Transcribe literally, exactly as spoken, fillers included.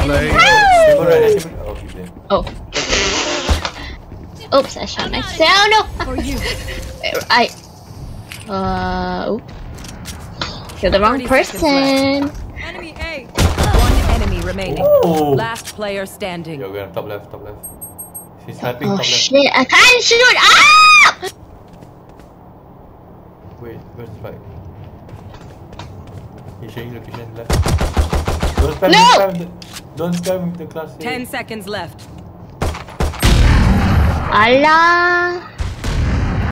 Oh. Oops, I shot myself. No. I. Uh. Oops. You're the wrong person. Enemy A. One enemy remaining. Ooh. Last player standing. Yo, go top left, top left. She's sniping Oh top shit! left. I can't shoot. Ah! Wait, where's the spike? He's showing location left. Don't spam, No! don't spam the, don't spam the class. Ten seconds left. Allah.